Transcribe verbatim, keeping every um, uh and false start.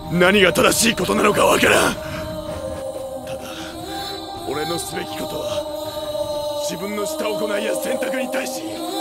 何が正しいことなのかわからん。ただ俺のすべきことは自分のした行いや選択に対し